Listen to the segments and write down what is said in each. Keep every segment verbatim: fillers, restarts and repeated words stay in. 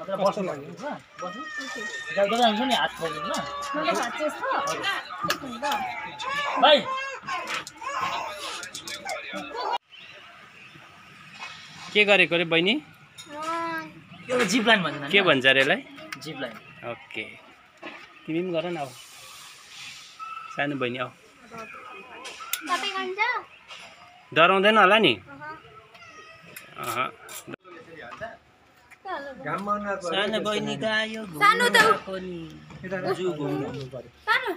कस्तो लाग्यो के गरेको रे बहिनी यो जिप लाइन भन्छ के भन्छ रे यसलाई जिप लाइन ओके तिमी पनि गर न अब सानो बहिनी आऊ तपाईं गर्छ डराउँदैन होला नि अह सानो बहिनी गयो सानो त पनि जु घुम्नु पर्यो सानो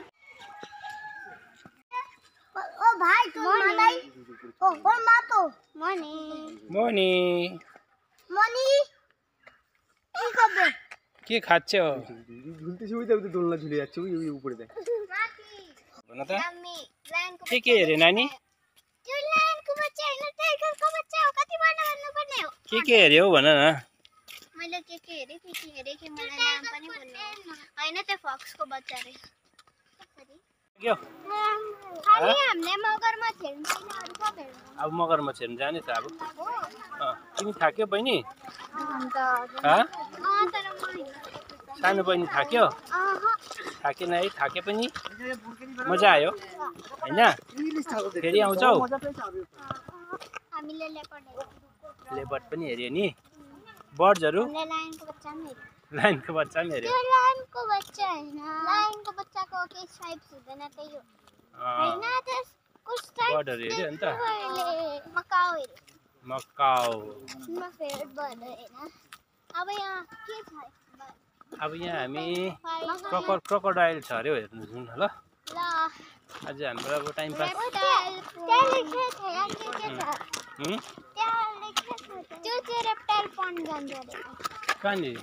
ओ भाइ तू मलाई ओ ओ मातो मनी मनी मनी के गर्दै के खाच्छौ झुलतेছি ওই দেখো দোলনা ঝুলে যাচ্ছে ওই উপরে দেখ भन त के के हेरे नानी त्यो लाइनको बच्चा हैन टाइगरको बच्चा हो कति भन्न भन्नु पर्ने हो के के हेर्यौ भन न मैले के के हेरे के के हेरे कि मलाई नाम पनि भन्नु हैन त्यो फक्सको बच्चा रे के खाली हामीले मगरमा खेल्नु छैन अरु सब हेर्नु अब मगरमा हेर्न जाने त अब अ तिमी थाक्यो बहिनी अन्त ह अ तर म सानो बहिनी थाक्यो अह थाकेन है थाके पनि मजा आयो हैन फेरि आउँछौ हामीले लेपर्ड लेपर्ड पनि हेर्यो नि बर्ड्सहरु हामीले लायनको बच्चा पनि हेर्यो लायनको बच्चा पनि हेर्यो त्यो लायनको बच्चा हैन लायनको बच्चाको के स्ट्राइप्स हुँदैन त्यही हो हैन त्यसको स्ट्राइप्स बर्डहरु हेर्यो नि त मकाउ हेर्यो मकाउ म फेभरेट बर्ड हैन अब यहाँ के छ अब यहाँ हामी क्रोको क्रोकोडाइल छ अरे हेर्नु जाउँ न ल ल आज हाम्रो अब टाइम पास त्यहाँ लेखेको छ यहाँ के के छ हुँ त्यहाँ लेखेको छ त्यो चाहिँ रेप्टाइल पन्ड जान्छ अरे कहाँनिर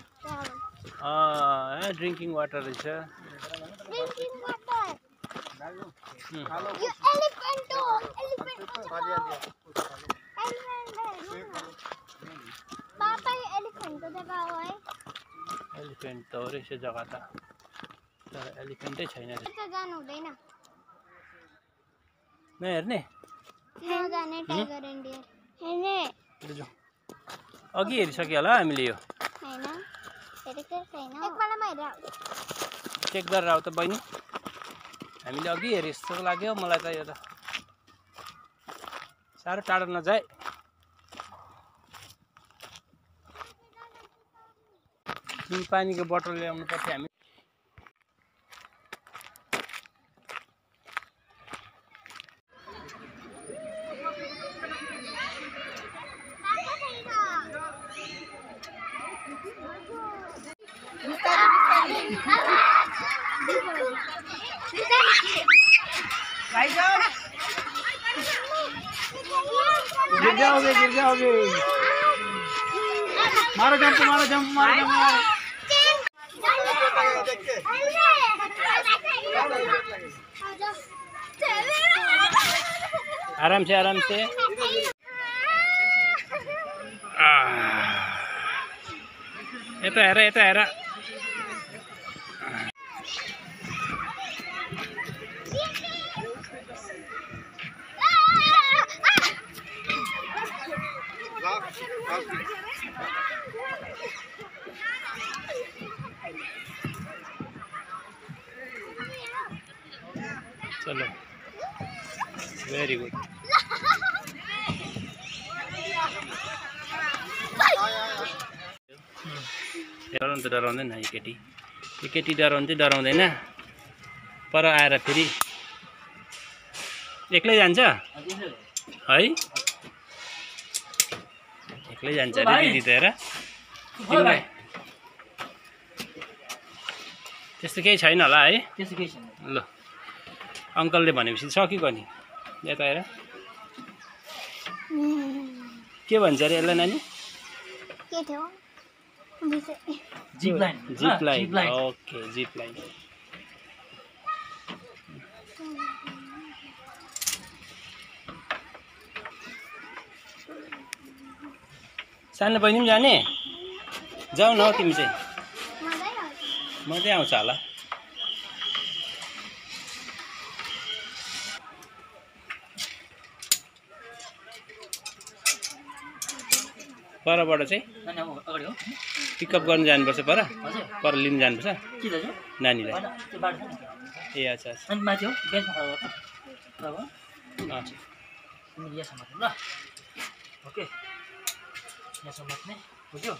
अँ ड्रिङ्किङ वाटर रहेछ ड्रिङ्किङ वाटर यो एलिफेन्ट हो एलिफेन्ट पापा यो एलिफेन्टको जग्गा हो है एलिफेन्ट त हो रहेछ जग्गा त तर एलिफेन्टै छैन त्यता जानु हुँदैन नहेर्ने नजाने टाइगर एन्ड डियर हेर्ने जाउँ अघि हेरिसक्यो होला हामीले यो हैन हेरेकै छैन एकपल्टमा हेरेर चेक गरेर आऊ त बहिनी हामीले अघि हेरे जस्तो लाग्यो मलाई त यो त साह्रो टाढो नजाए तिमी पानीको बोतल ल्याउनु पर्छ हामी गिर जाओगे गिर जाओगे मारो जंप मारो जंप मारो जंप मारो आराम से आराम से यता हेर यता हेर चलो वेरी गुड डराउनु त डराउँदैन यो केटी यो केटी डराउनु चाहिँ डराउँदैन पर आएर फेरि एक्लै जान्छ है एक्लै जान्छ अरे दिदी त हेर तिमीलाई त्यस्तो केही छैन होला है त्यस्तो केही छैन ल अङ्कलले भनेपछि सकियो नि यता हेर के भन्छ अरे यसलाई नानी के थियो zip line zip line okay zip line सानो बहिनी पनि जाने जाऊ न हौ तिमी चाहिँ मजै आउँछ होला परबाट चाहिँ नानी अब अगाडि हो पिकअप गर्नु जानुपर्छ पर हजुर पर लिनु जानुपर्छ के दाजु नानीलाई होइन त्यो बाटो छ नि ए अच्छा अच्छा अनि माथि हो बेन्चमा खडा गर्नु अब अँ, तिमीले यहाँ समात्नु ल ओके यहाँ समात्ने बुझ्यो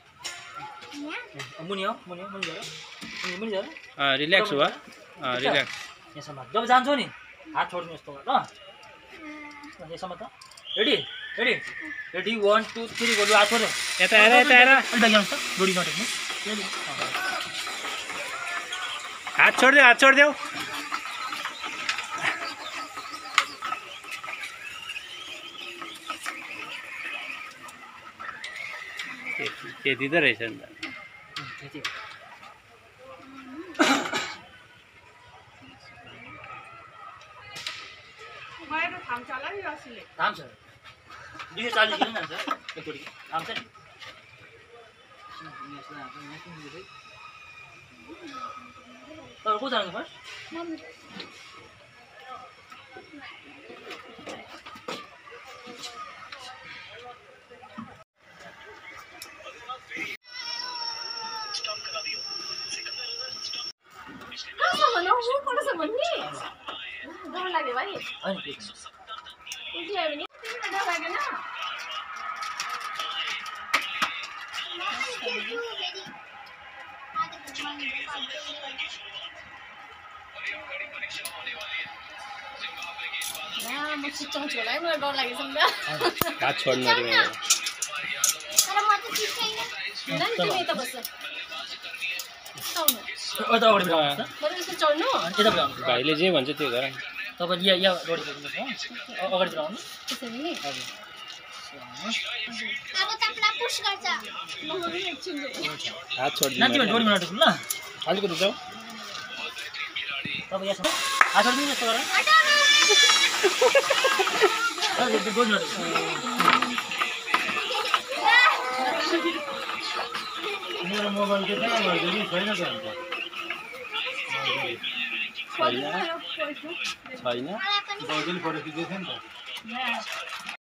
यहाँ मुनि हो मुनि हो मुनि झर मुनि मुनि झर अँ, रिल्याक्स हो अँ, रिल्याक्स यहाँ समात जब जान्छौ नि हात छोड्नु यस्तो ल यहाँ समात ready ready ready one two three गर्नु हात छोड्यो यता हेर यता हेर अलिक अघि आउनुहोस् त डोरी नटेक्नु रेडी हात छोडिदेऊ हात छोडिदेऊ त्यति दिँदो रहेछ नि त त्यति हो थाम छ दुई सय चालिस किलो जान्छ एक डोरी थाम छ नि तपाईँ को जानु फर्स्ट होइन हात छोड्नु अरे मेरो तर म त चिज छैन यता अगाडि बढाउनुहोस् त अनि यता बढाउनुहोस् भाइले जे भन्छ त्यो गर तपाईँले यहाँ यहाँ डोरी बोक्नुहोस् हो अगाडि बढाउनु हजुर अब तपाईँलाई पुश गर्छ हात छोडिदिनु नाति भने डोरी नटेक्नु ल अलिकति जाऊ तपाईँ यहाँसम्म हात छोडिदिनु यस्तो गरेर डोरी नटेक्नु मेरो मोबाइल के छैन छैन त छैन छैन मलाई पनि फोटो खिचेको थियो नि त